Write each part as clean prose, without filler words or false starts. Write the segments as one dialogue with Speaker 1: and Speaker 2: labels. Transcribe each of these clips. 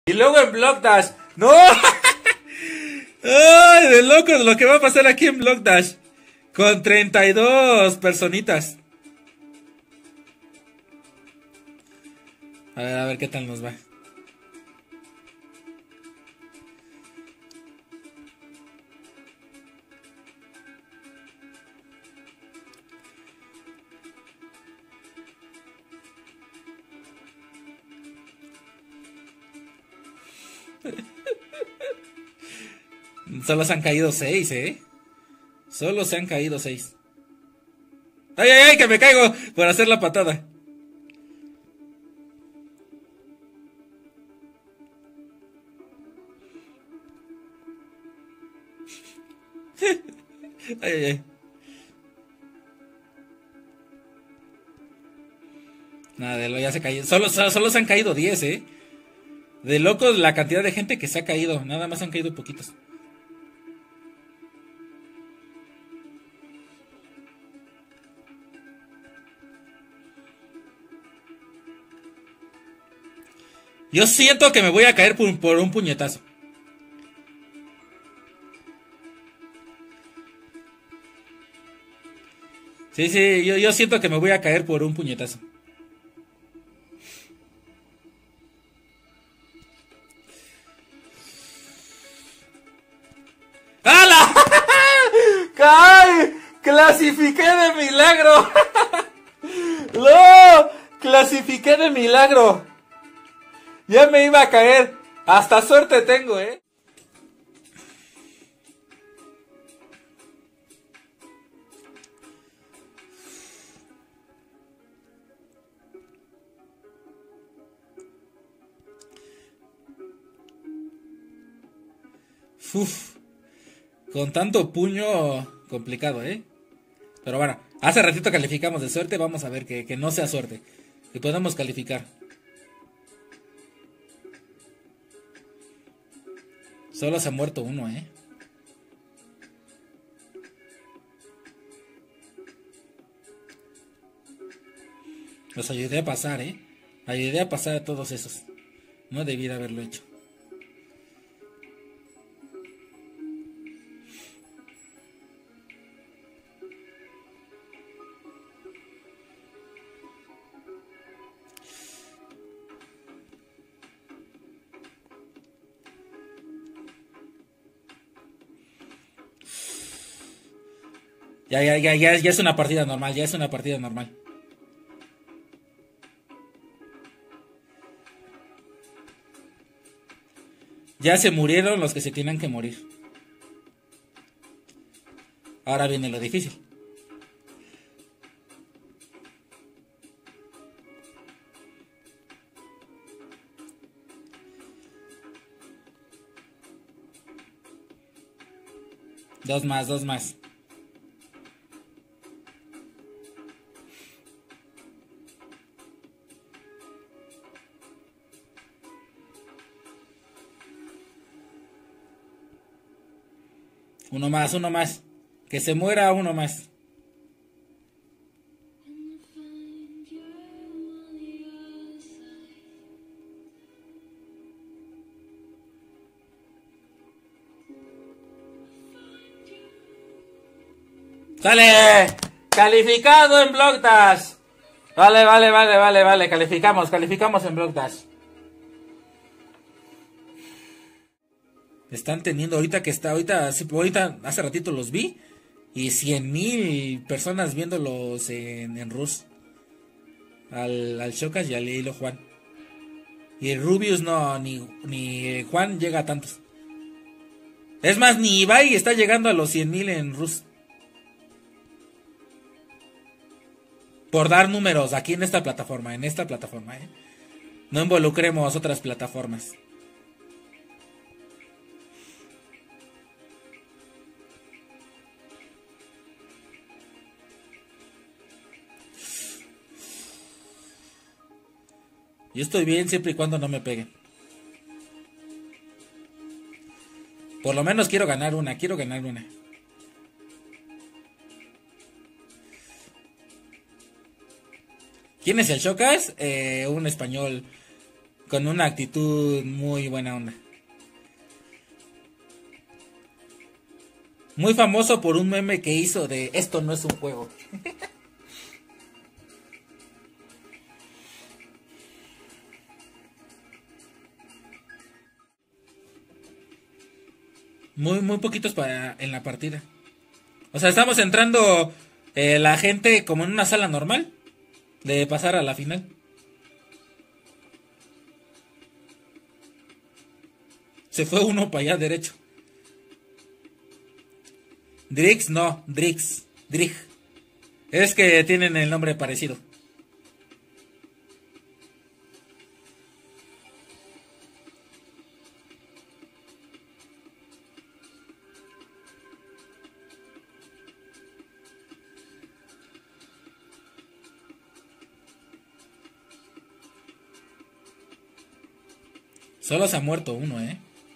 Speaker 1: Y luego en Block Dash. ¡No! ¡Ay, de locos lo que va a pasar aquí en Block Dash! Con 32 personitas. A ver qué tal nos va. Solo se han caído 6, Solo se han caído 6. ¡Ay, ay, ay! ¡Que me caigo por hacer la patada! ¡Ay, ay, ay! Nada, de lo ya se cayó. Solo se han caído 10, De locos la cantidad de gente que se ha caído. Nada más han caído poquitos. Yo siento que me voy a caer por un puñetazo. Sí, sí, yo siento que me voy a caer por un puñetazo. ¡Hala! ¡Caí! ¡Clasifiqué de milagro! ¡No! ¡Clasifiqué de milagro! Ya me iba a caer. Hasta suerte tengo, Uf. Con tanto puño complicado, Pero bueno, hace ratito calificamos de suerte. Vamos a ver que no sea suerte. Que podamos calificar. Solo se ha muerto uno, Los ayudé a pasar, Ayudé a pasar a todos esos. No debí de haberlo hecho. Ya es una partida normal, ya es una partida normal. Ya se murieron los que se tienen que morir. Ahora viene lo difícil. Dos más. Uno más. Que se muera uno más. ¡Sale! ¡Calificado en Block Dash! Vale. Calificamos en Block Dash. Están teniendo ahorita hace ratito los vi. Y 100,000 personas viéndolos en Rus. Al Shokas y al Hilo Juan. Y el Rubius no, ni Juan llega a tantos. Es más, ni Ibai está llegando a los 100,000 en Rus. Por dar números aquí en esta plataforma, No involucremos otras plataformas. Yo estoy bien siempre y cuando no me peguen. Por lo menos quiero ganar una. ¿Quién es el Shokas? Un español con una actitud muy buena onda. Muy famoso por un meme que hizo de esto no es un juego. Muy poquitos en la partida. O sea, estamos entrando la gente como en una sala normal de pasar a la final. Se fue uno para allá derecho. Drix, no, Drix. Drig. Es que tienen el nombre parecido. Solo se ha muerto uno, ¿eh?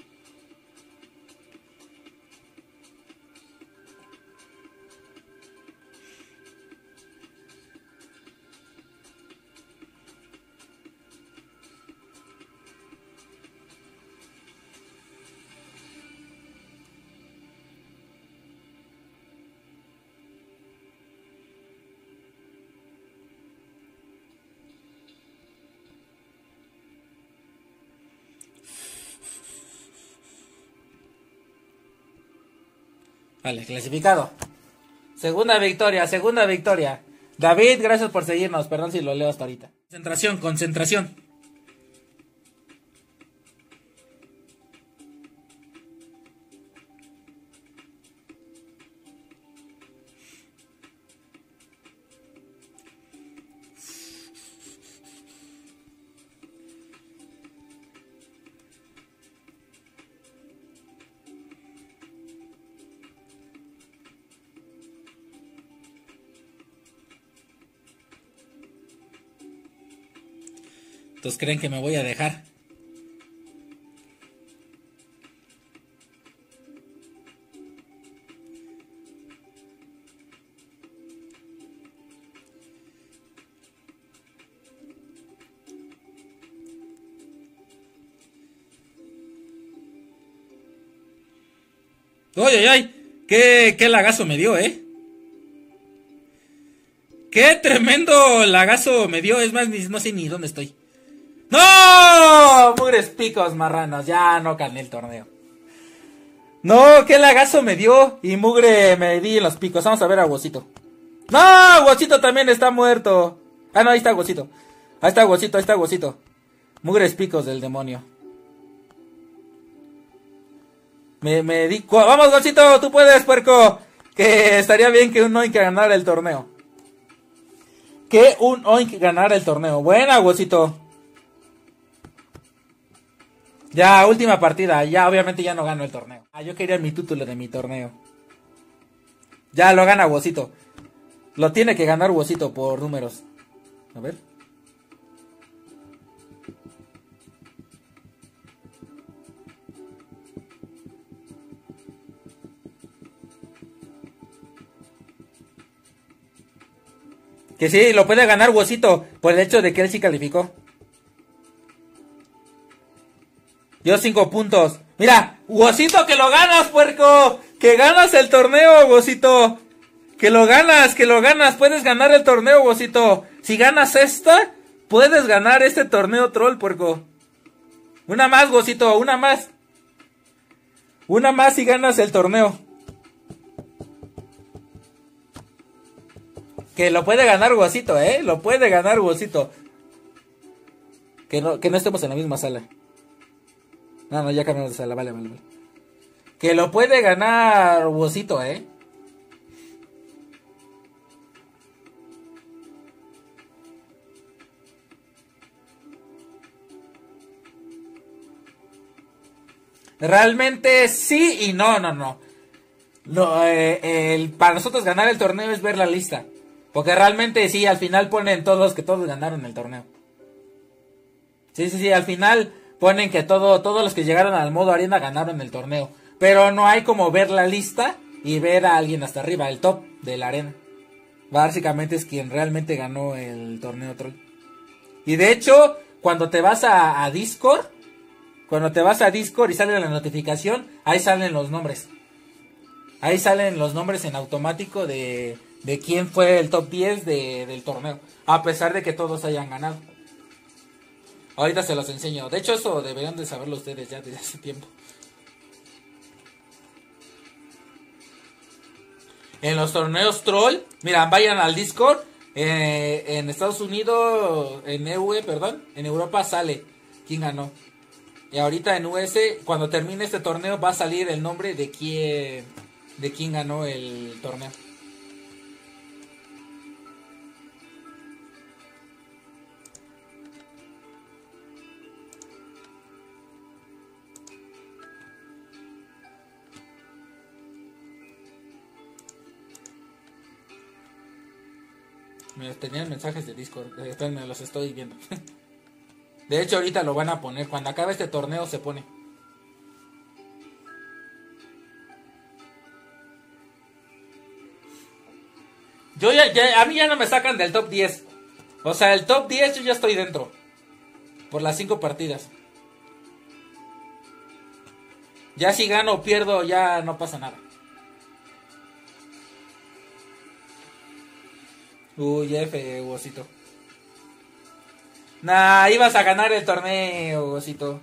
Speaker 1: Vale, clasificado. Segunda victoria, segunda victoria. David, gracias por seguirnos. Perdón si lo leo hasta ahorita. Concentración, concentración. Entonces creen que me voy a dejar. ¡Ay, ay, ay! ¿Qué lagazo me dio, eh? ¡Qué tremendo lagazo me dio! Es más, no sé ni dónde estoy. ¡No! Mugres picos marranos. Ya no gané el torneo. No, qué lagazo me dio. Y mugre me di en los picos. Vamos a ver a Huesito. ¡No! Huesito también está muerto. Ah, no, ahí está Huesito. Ahí está Huesito, ahí está Huesito. Mugres picos del demonio. Me di... ¡Vamos, Huesito! ¡Tú puedes, puerco! Que estaría bien que un Oink ganara el torneo. Que un Oink ganara el torneo. Buena, Huesito. Ya, última partida. Ya, obviamente ya no gano el torneo. Ah, yo quería mi título de mi torneo. Ya lo gana Huesito. Lo tiene que ganar Huesito por números. A ver. Que sí, lo puede ganar Huesito por el hecho de que él sí calificó. Dio 5 puntos. Mira, Huesito, que lo ganas, puerco. Que ganas el torneo, Huesito. Que lo ganas, que lo ganas. Puedes ganar el torneo, Huesito. Si ganas esta, puedes ganar este torneo troll, puerco. Una más, Huesito, una más. Una más y ganas el torneo. Que lo puede ganar Huesito, lo puede ganar Huesito. Que no estemos en la misma sala. No, ya cambiamos de sala, vale. Que lo puede ganar Huesito, Realmente sí y no. Para nosotros ganar el torneo es ver la lista. Porque realmente sí, al final ponen todos que todos ganaron el torneo. Sí, al final ponen que todos los que llegaron al modo arena ganaron el torneo. Pero no hay como ver la lista y ver a alguien hasta arriba, el top de la arena. Básicamente es quien realmente ganó el torneo troll. Y de hecho, cuando te vas a Discord, cuando te vas a Discord y sale la notificación, ahí salen los nombres. Ahí salen los nombres en automático de quién fue el top 10 del torneo. A pesar de que todos hayan ganado. Ahorita se los enseño. De hecho, eso deberían de saberlo ustedes ya desde hace tiempo. En los torneos troll, mira, vayan al Discord. En Estados Unidos, en Europa sale quién ganó. Y ahorita en US, cuando termine este torneo, va a salir el nombre de quién ganó el torneo. Me tenían mensajes de Discord, me los estoy viendo. De hecho, ahorita lo van a poner. Cuando acabe este torneo se pone. A mí ya no me sacan del top 10. O sea, el top 10 yo ya estoy dentro. Por las 5 partidas. Ya si gano o pierdo, ya no pasa nada. Uy, F, Huesito. Nah, ibas a ganar el torneo, Huesito.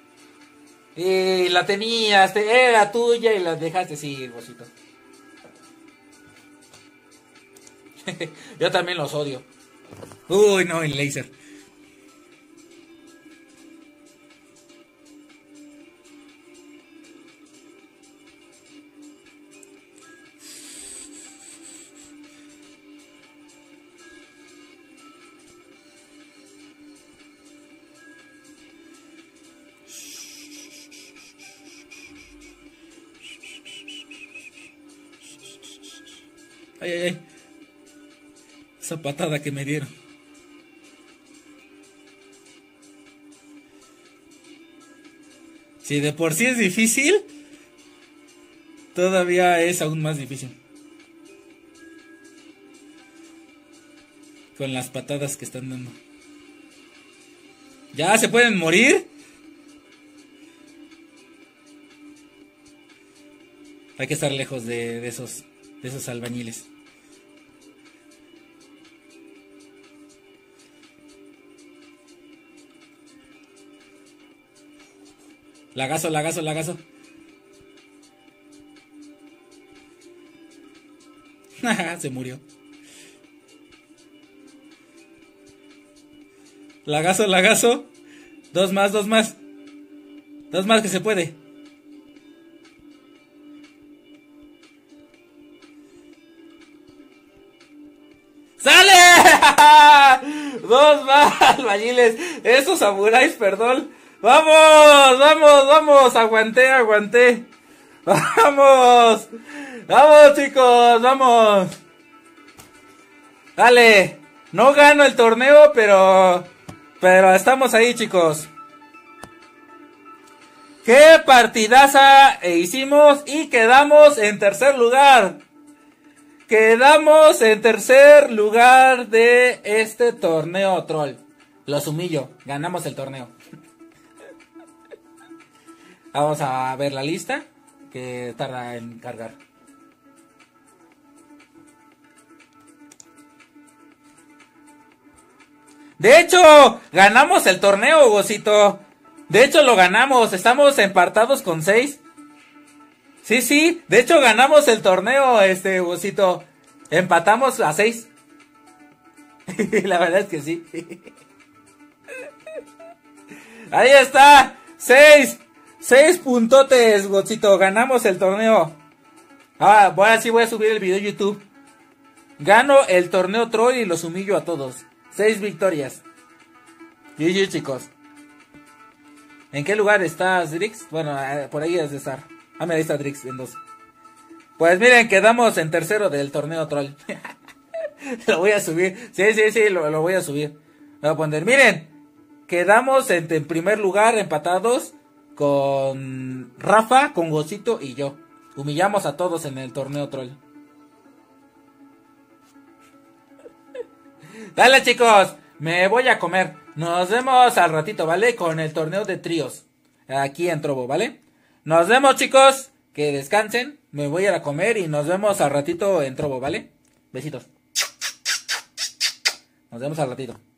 Speaker 1: Y la tenías, era tuya y la dejaste ir, Huesito. Yo también los odio. Uy, no, el laser. Ay, ay, ay. Esa patada que me dieron. Si de por sí es difícil, todavía es aún más difícil. Con las patadas que están dando. ¿Ya se pueden morir? Hay que estar lejos de esos albañiles. Lagazo. Se murió. Lagazo. Dos más. Dos más que se puede. ¡Sale! Dos más, albañiles. Esos samuráis, perdón. Vamos. Aguanté. Vamos, chicos, vamos. Dale. No gano el torneo, pero estamos ahí, chicos. Qué partidaza hicimos y quedamos en tercer lugar. Quedamos en tercer lugar de este torneo troll. Los humillo, ganamos el torneo. Vamos a ver la lista, que tarda en cargar. De hecho, ganamos el torneo, Huesito. De hecho, lo ganamos. Estamos empatados con 6. Sí. De hecho, ganamos el torneo, Huesito. Empatamos a 6. La verdad es que sí. Ahí está. 6 puntotes, Huesito. Ganamos el torneo. Ahora sí voy a subir el video a YouTube. Gano el torneo troll y los humillo a todos. 6 victorias. GG, chicos. ¿En qué lugar estás, Drix? Bueno, por ahí has de estar. Mira, ahí está Drix en 2. Pues miren, quedamos en tercero del torneo troll. Lo voy a subir. Sí, lo voy a subir. Lo voy a poner. Miren, quedamos en primer lugar empatados con Rafa, con Huesito y yo. Humillamos a todos en el torneo troll. Dale, chicos, me voy a comer. Nos vemos al ratito, ¿vale? Con el torneo de tríos. Aquí en Trovo, ¿vale? Nos vemos, chicos. Que descansen. Me voy a ir a comer y nos vemos al ratito en Trovo, ¿vale? Besitos. Nos vemos al ratito.